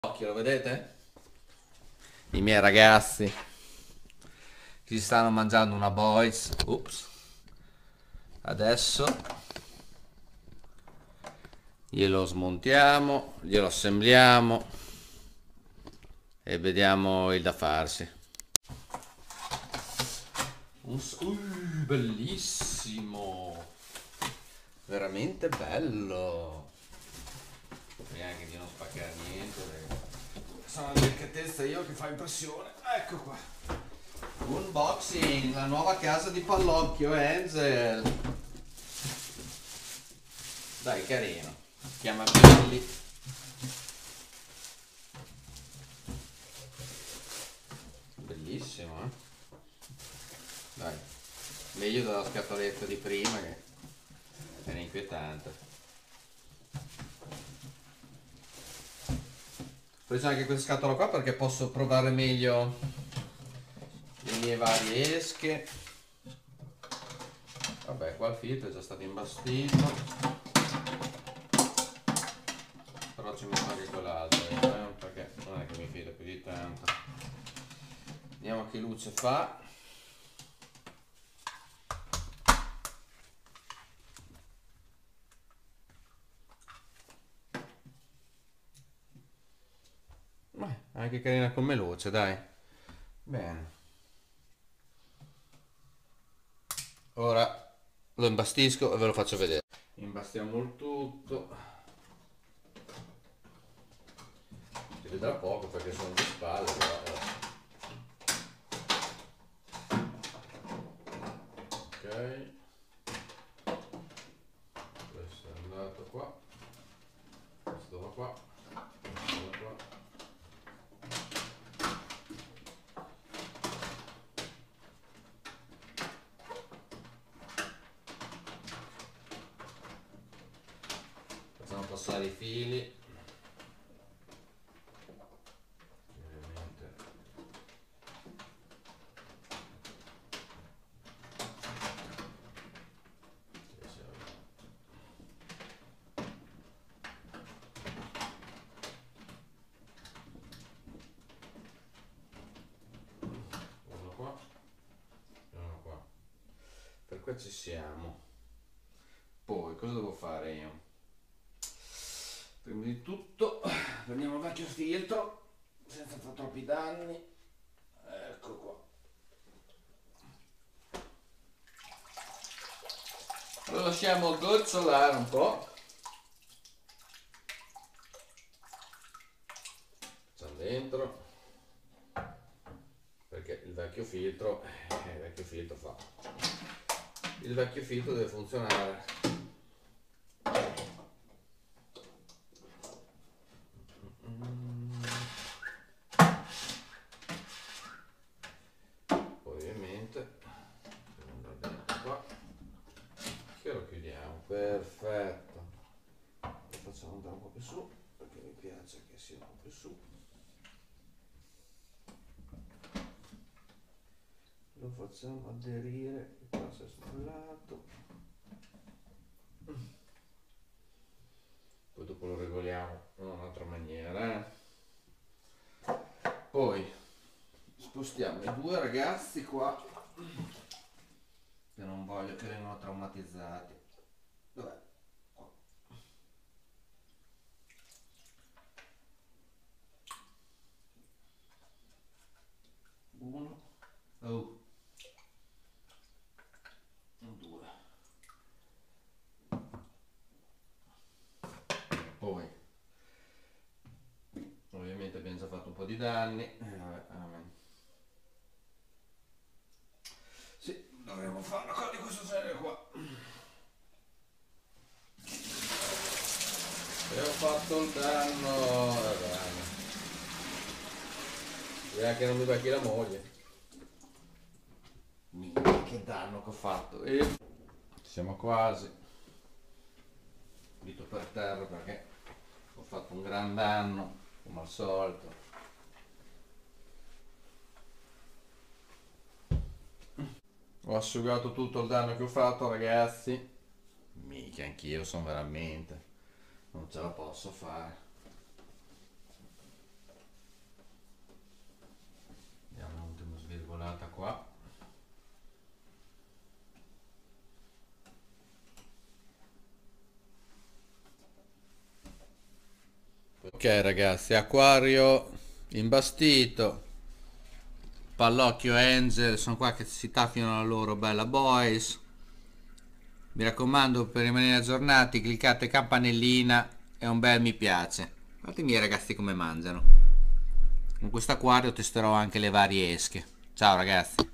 Occhio, lo vedete? I miei ragazzi si stanno mangiando una boys. Ups. Adesso glielo smontiamo, glielo assembliamo e vediamo il da farsi. Bellissimo, veramente bello. Neanche di non spaccare niente, sono una delicatezza io che fa impressione. Ecco qua, unboxing, la nuova casa di Pallocchio Enzel. Dai, carino, si chiama Billy. Bellissimo, dai, meglio della scatoletta di prima che era inquietante. Ho preso anche questa scatola qua perché posso provare meglio le mie varie esche. Vabbè, qua il filtro è già stato imbastito, però ci metto anche quell'altro perché non è che mi fido più di tanto. Vediamo che luce fa. Anche carina come luce, dai. Bene. Ora lo imbastisco e ve lo faccio vedere. Imbastiamo il tutto. Si vedrà poco perché sono di spalle, però. Ok. Questo è andato qua. Questo va qua. Questo va qua. Facciamo passare i fili. Ovviamente. Uno qua e uno qua. Per qua ci siamo. Poi cosa devo fare io? Prima di tutto prendiamo il vecchio filtro senza fare troppi danni. Ecco qua. Lo lasciamo gozzolare un po'. Facciamo dentro. Perché il vecchio filtro fa. Il vecchio filtro deve funzionare. Ovviamente devo andare dentro qua. Che lo chiudiamo. Perfetto. Lo facciamo andare un po' più su perché mi piace che sia un po' più su. Lo facciamo aderire qua sul lato, poi dopo lo regoliamo in un'altra maniera. Poi spostiamo i due ragazzi qua che non voglio che vengano traumatizzati. Dov'è? Qua. Uno. Oh. Due. Poi ovviamente abbiamo già fatto un po' di danni. Sì, dovremmo fare una cosa di questo genere qua. E ho fatto il danno. Vediamo che non mi becchi la moglie. Minchia, che danno che ho fatto. E siamo quasi. Dito per terra perché ho fatto un gran danno, come al solito. Ho asciugato tutto il danno che ho fatto, ragazzi. Mica anch'io sono veramente. Non ce la posso fare. Ok ragazzi, acquario imbastito, Pallocchio e Angel sono qua che si taffiano la loro bella boys. Mi raccomando, per rimanere aggiornati cliccate campanellina e un bel mi piace. Guardate i miei ragazzi come mangiano. Con questo acquario testerò anche le varie esche. Ciao ragazzi.